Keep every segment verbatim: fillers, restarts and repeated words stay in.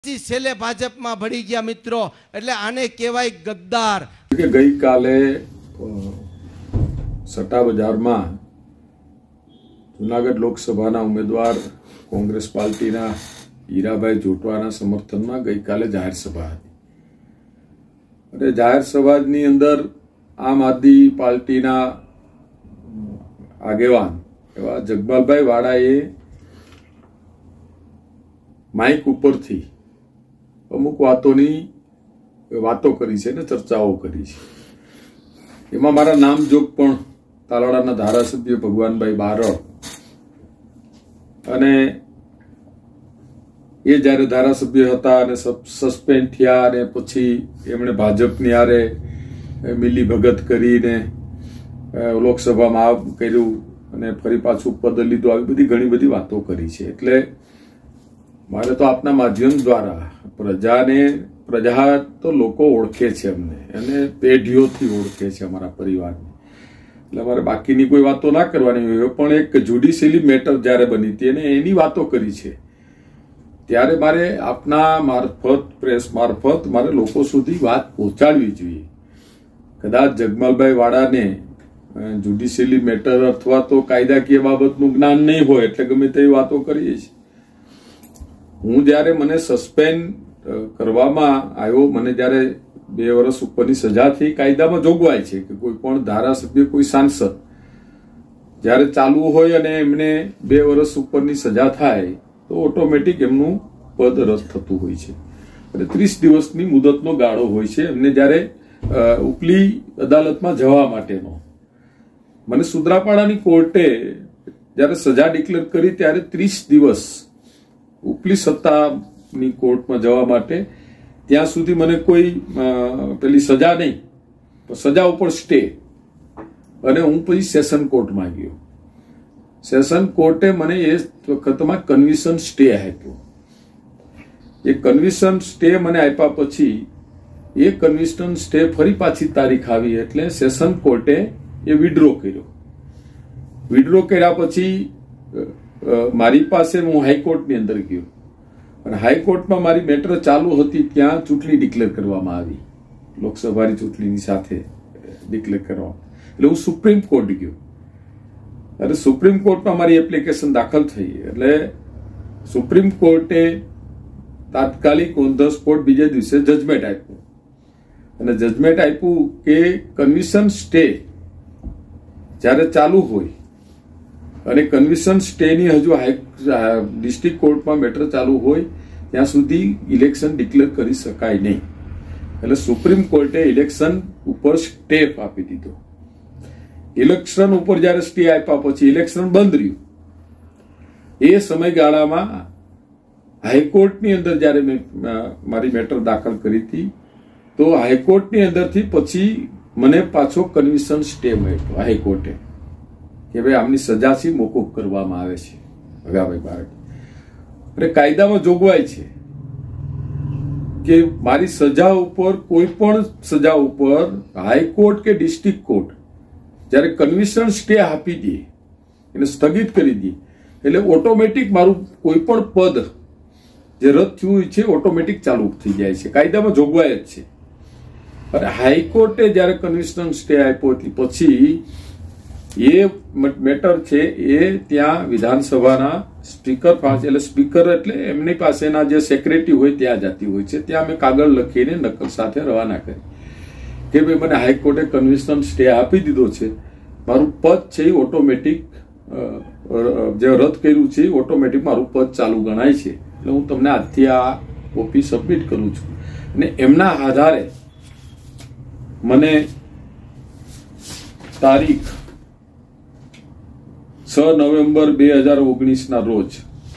છેલ્લે ભાજપમાં ભળી ગયા મિત્રો, એટલે આને કહેવાય ગદ્દાર. કે ગઈકાલે સટ્ટા બજારમાં જુનાગઢ લોકસભાના ઉમેદવાર કોંગ્રેસ પાર્ટીના હીરાભાઈ જોટવાના સમર્થનમાં ગઈકાલે જાહેર સભા હતી. અને જાહેર સભાની અંદર આમ આદમી પાર્ટીના આગેવાન એવા જગમાલભાઈ વાળાએ માઇક ઉપરથી અમુક વાતોની વાતો કરી છે ને ચર્ચાઓ કરી છે. એમાં મારા નામજોગ પણ તાલાળાના ધારાસભ્ય ભગવાનભાઈ બારડ અને એ જયારે ધારાસભ્ય હતા અને સસ્પેન્ડ થયા અને પછી એમણે ભાજપની હારે મિલી ભગત કરીને લોકસભામાં આ કર્યું અને ફરી પાછું પદ લીધું, આવી બધી ઘણી બધી વાતો કરી છે. એટલે મારે તો આપના માધ્યમ દ્વારા પ્રજાને પ્રજા તો લોકો ઓળખે છે અમને અને પેઢીઓથી ઓળખે છે અમારા પરિવારને, એટલે અમારે બાકીની કોઈ વાતો ના કરવાની હોય. પણ એક જ્યુડિશિયલી મેટર જયારે બની હતી અને એની વાતો કરી છે ત્યારે મારે આપના મારફત પ્રેસ મારફત મારે લોકો સુધી વાત પહોંચાડવી જોઈએ. કદાચ જગમાલભાઈ વાળાને જ્યુડિશિયલી મેટર અથવા તો કાયદાકીય બાબતનું જ્ઞાન નહીં હોય એટલે ગમે તેવી વાતો કરીએ છીએ. હું જયારે મને સસ્પેન્ડ કરવામાં આવ્યો, મને જયારે બે વર્ષ ઉપરની સજા થઈ, કાયદામાં જોગવાઈ છે કે કોઈ પણ ધારાસભ્ય કોઈ સાંસદ જયારે ચાલુ હોય અને એમને બે વર્ષ ઉપરની સજા થાય તો ઓટોમેટિક એમનું પદ રદ થતું હોય છે અને ત્રીસ દિવસની મુદતનો ગાળો હોય છે એમને જયારે ઉપલી અદાલતમાં જવા માટેનો. મને સુત્રાપાડાની કોર્ટે જયારે સજા ડિક્લેર કરી ત્યારે ત્રીસ દિવસ ઉપલી સત્તાની કોર્ટમાં જવા માટે, ત્યાં સુધી મને કોઈ પેલી સજા નહીં, સજા ઉપર સ્ટે, અને હું પછી સેશન કોર્ટમાં ગયો. સેશન કોર્ટે મને એ વખતમાં કન્વિશન સ્ટે આપ્યો. એ કન્વિશન સ્ટે મને આપ્યા પછી એ કન્વિશન સ્ટે ફરી પાછી તારીખ આવી એટલે સેશન કોર્ટે એ વિડ્રો કર્યો. વિડ્રો કર્યા પછી મારી પાસે હું હાઈકોર્ટની અંદર ગયો અને હાઈકોર્ટમાં મારી મેટર ચાલુ હતી, ત્યાં ચૂંટણી ડિક્લેર કરવામાં આવી, લોકસભાની ચૂંટણીની સાથે ડિક્લેર કરવામાં. એટલે હું સુપ્રીમ કોર્ટ ગયો અને સુપ્રીમ કોર્ટમાં મારી એપ્લિકેશન દાખલ થઈ એટલે સુપ્રીમ કોર્ટે તાત્કાલિક ઓન ધ સ્પોટ બીજા દિવસે જજમેન્ટ આપ્યું અને જજમેન્ટ આપ્યું કે કન્વિશન સ્ટે જયારે ચાલુ હોય અને કન્વિશન સ્ટેની હજુ ડિસ્ટ્રિક્ટ કોર્ટમાં મેટર ચાલુ હોય ત્યાં સુધી ઇલેક્શન ડિક્લેર કરી શકાય નહીં. એટલે સુપ્રીમ કોર્ટે ઇલેક્શન ઉપર સ્ટે આપી દીધો. ઇલેક્શન ઉપર જયારે સ્ટે આપ્યા પછી ઇલેક્શન બંધ રહ્યું. એ સમયગાળામાં હાઈકોર્ટની અંદર જયારે મેં મારી મેટર દાખલ કરી હતી તો હાઈકોર્ટની અંદરથી પછી મને પાછો કન્વિશન સ્ટે મળ્યો હાઈકોર્ટે કે ભાઈ આમની સજાથી મોકૂફ કરવામાં આવે છે. ભગાભાઈ બારડ એટલે કાયદામાં જોગવાઈ છે કે મારી સજા ઉપર કોઈ પણ સજા ઉપર હાઈકોર્ટ કે ડિસ્ટ્રિક્ટ કોર્ટ જયારે કન્વિશન સ્ટે આપી દે, એને સ્થગિત કરી દે એટલે ઓટોમેટિક મારું કોઈ પણ પદ જે રદ થયું છે ઓટોમેટિક ચાલુ થઈ જાય છે. કાયદામાં જોગવાઈ જ છે. અને હાઈકોર્ટે જયારે કન્વિશન સ્ટે આપ્યો પછી એ મેટર છે એ ત્યાં વિધાનસભાના સ્પીકર પાસે, એટલે સ્પીકર એટલે એમની પાસેના જે સેક્રેટરી હોય ત્યાં જતી હોય છે, ત્યાં મેં કાગળ લખીને નકલ સાથે રવાના કરી કે ભાઈ મને હાઈકોર્ટે કન્વિશન સ્ટે આપી દીધો છે, મારું પદ છે એ ઓટોમેટિક જે રદ કર્યું છે ઓટોમેટિક મારું પદ ચાલુ ગણાય છે, એટલે હું તમને આજથી આ કોપી સબમિટ કરું છું. અને એમના આધારે મને તારીખ છ નવેમ્બર બે હજાર ઓગણીસ ના રોજ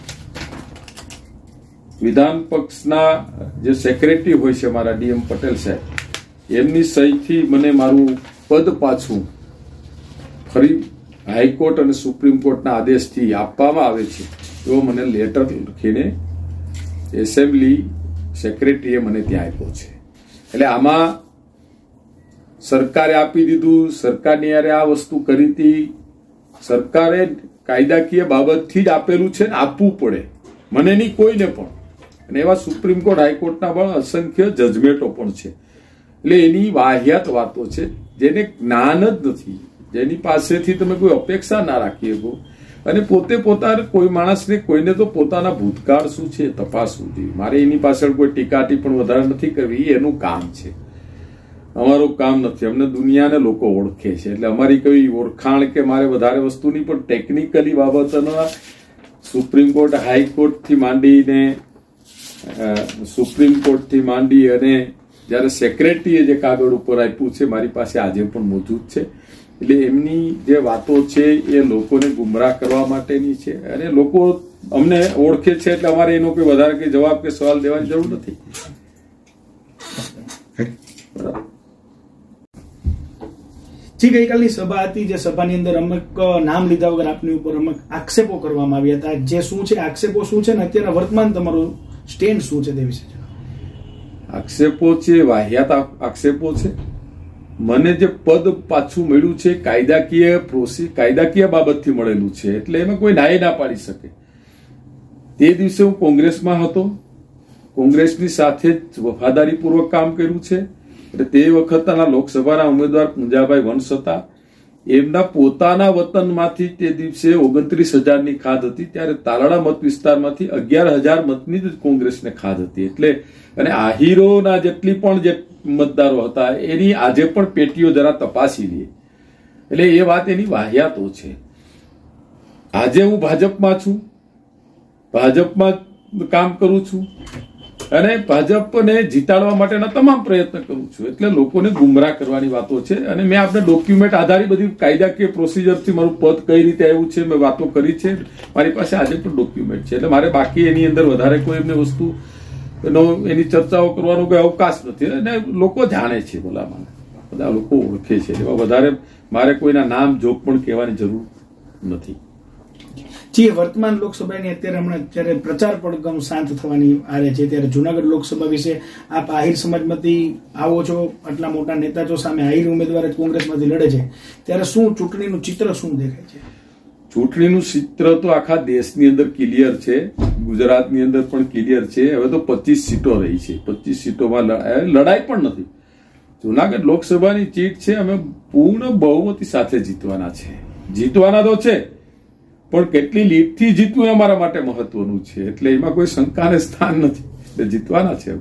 વિધાન પક્ષના જે સેક્રેટરી હોય છે મારા ડીએમ પટેલ સાહેબ, એમની સહીથી મને મારું પદ પાછું ફરી હાઈકોર્ટ અને સુપ્રીમ કોર્ટના આદેશથી આપવામાં આવે છે એવો મને લેટર લખીને એસેમ્બલી સેક્રેટરીએ મને ત્યાં આપ્યો છે. એટલે આમાં સરકારે આપી દીધું, સરકારની યારે આ વસ્તુ કરી હતી, સરકારે કાયદાકીય બાબતથી જ આપેલું છે ને આપવું પડે, મને નહીં કોઈને પણ. અને એવા સુપ્રીમ કોર્ટ હાઈકોર્ટના પણ અસંખ્ય જજમેન્ટો પણ છે. એટલે એની વાહિયાત વાતો છે, જેને જ્ઞાન જ નથી, જેની પાસેથી તમે કોઈ અપેક્ષા ના રાખી શકો. અને પોતે પોતાને કોઈ માણસને કોઈને તો પોતાના ભૂતકાળ શું છે તપાસવું જોઈએ. મારે એની પાછળ કોઈ ટીકાટી પણ વધારે નથી કરવી, એનું કામ છે, અમારું કામ નથી. અમને દુનિયાને લોકો ઓળખે છે, એટલે અમારી કોઈ ઓળખાણ કે મારે વધારે વસ્તુની પણ ટેકનિકલી બાબતોના સુપ્રીમ કોર્ટ હાઈકોર્ટ થી માંડીને સુપ્રીમ કોર્ટ થી માંડી અને જયારે સેક્રેટરીએ જે કાગળ ઉપર આપ્યું છે મારી પાસે આજે પણ મોજૂદ છે. એટલે એમની જે વાતો છે એ લોકોને ગુમરાહ કરવા માટેની છે, અને લોકો અમને ઓળખે છે એટલે અમારે એનો કોઈ વધારે કઈ જવાબ કે સવાલ દેવાની જરૂર નથી. બરાબર. જી, ગઈકાલની સભા હતી, જે સભાની અંદર અમુક નામ લીધા વગર આપની ઉપર અમુક આક્ષેપો કરવામાં આવ્યા હતા. જે શું છે, આક્ષેપો શું છે, અને અત્યારના વર્તમાન તમારું સ્ટેન્ડ શું છે તે વિશે? આક્ષેપો છે, વાહિયાત આક્ષેપો છે. મને જે પદ પાછું મળ્યું છે કાયદાકીય પ્રોસી કાયદાકીય બાબતથી મળેલું છે, એટલે એમાં કોઈ નાય ના પાડી શકે. તે દિવસે હું કોંગ્રેસમાં હતો, કોંગ્રેસની સાથે જ વફાદારીપૂર્વક કામ કર્યું છે. એટલે તે વખતના લોકસભાના ઉમેદવાર પૂંજાભાઈ વંશ હતા. એમના પોતાના વતનમાંથી તે દિવસે ઓગણત્રીસ હજારની ખાધ હતી, ત્યારે તાલાળા મત વિસ્તારમાંથી અગિયાર હજાર મતની જ કોંગ્રેસને ખાધ હતી. એટલે અને આહીરોના જેટલી પણ જે મતદારો હતા એની આજે પણ પેટીઓ જરા તપાસી લે. એટલે એ વાત એની વાહિયાતો છે. આજે હું ભાજપમાં છું, ભાજપમાં કામ કરું છું અને ભાજપને જીતાડવા માટેના તમામ પ્રયત્ન કરું છું. એટલે લોકોને ગુમરાહ કરવાની વાતો છે. અને મેં આપણે ડોક્યુમેન્ટ આધારિત બધી કાયદાકીય પ્રોસિજરથી મારું પદ કઈ રીતે આવ્યું છે મેં વાતો કરી છે. મારી પાસે આજે પણ ડોક્યુમેન્ટ છે. એટલે મારે બાકી એની અંદર વધારે કોઈ એમને વસ્તુ એની ચર્ચાઓ કરવાનો કોઈ અવકાશ નથી. અને લોકો જાણે છે, ભલામાં બધા લોકો ઓળખે છે. એવા વધારે મારે કોઈના નામ જોગ પણ કહેવાની જરૂર નથી. જી, વર્તમાન લોકસભાની અત્યારે હમણાં જ્યારે પ્રચાર પડઘમ શાંત થવાની આવે છે, ત્યારે જુનાગઢ લોકસભા વિશે આપ આહિર સમાજમાંથી આવો છો, આટલા મોટા નેતા છો, સામે આહિર ઉમેદવાર કોંગ્રેસમાંથી લડે છે, ત્યારે શું ચૂંટણીનું ચિત્ર શું દેખાય છે? ચૂંટણીનું ચિત્ર તો આખા દેશની અંદર ક્લિયર છે, ગુજરાતની અંદર પણ ક્લિયર છે. હવે તો પચીસ સીટો રહી છે, પચીસ સીટોમાં લડાઈ પણ નથી. જુનાગઢ લોકસભાની સીટ છે, અમે પૂર્ણ બહુમતી સાથે જીતવાના છે. જીતવાના તો છે, પણ કેટલી લીડથી જીતવું એ અમારા માટે મહત્વનું છે. એટલે એમાં કોઈ શંકાને સ્થાન નથી, એટલે જીતવાના છે.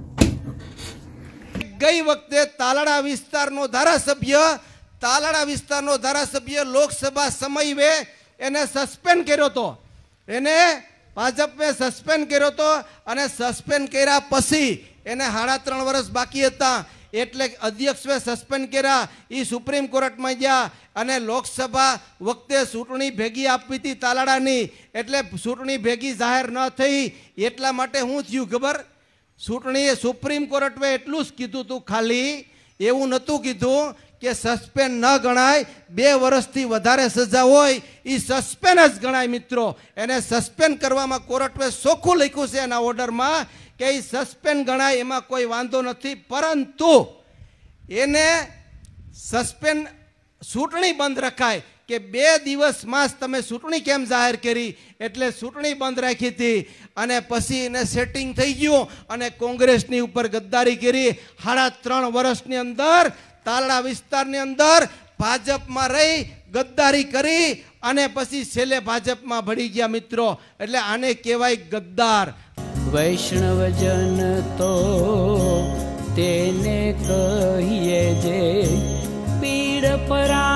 ગઈ વખતે તાલાળા વિસ્તારનો ધારાસભ્ય તાલાળા વિસ્તારનો ધારાસભ્ય લોકસભા સમયે એને સસ્પેન્ડ કર્યો હતો. એને ભાજપે સસ્પેન્ડ કર્યો હતો, અને સસ્પેન્ડ કર્યા પછી એને સાડા ત્રણ વર્ષ બાકી હતા. એટલે અધ્યક્ષે સસ્પેન્ડ કર્યા. એ સુપ્રીમ કોર્ટમાં ગયા અને લોકસભા વખતે ચૂંટણી ભેગી આપવી હતી તાલાળાની, એટલે ચૂંટણી ભેગી જાહેર ન થઈ. એટલા માટે શું થયું ખબર? ચૂંટણી સુપ્રીમ કોર્ટે એટલું જ કીધું હતું, ખાલી એવું નહોતું કીધું કે સસ્પેન્ડ ન ગણાય, બે વર્ષથી વધારે સજા હોય એ સસ્પેન્ડ જ ગણાય. મિત્રો, એને સસ્પેન્ડ કરવામાં કોર્ટે ચોખ્ખું લખ્યું છે એના ઓર્ડરમાં કે એ સસ્પેન્ડ ગણાય, એમાં કોઈ વાંધો નથી. પરંતુ એને સસ્પેન્ડ ચૂંટણી બંધ રખાય કે બે દિવસમાં જ તમે ચૂંટણી કેમ જાહેર કરી, એટલે ચૂંટણી બંધ રાખી હતી. અને પછી એને સેટિંગ થઈ ગયું અને કોંગ્રેસની ઉપર ગદ્દારી કરી. સાડા ત્રણ વર્ષની અંદર તાલાળા વિસ્તારની અંદર ભાજપમાં રહી ગદ્દારી કરી અને પછી છેલ્લે ભાજપમાં ભળી ગયા. મિત્રો, એટલે આને કહેવાય ગદ્દાર. વૈષ્ણવજન તો તેને કહીએ જે પીડ પરા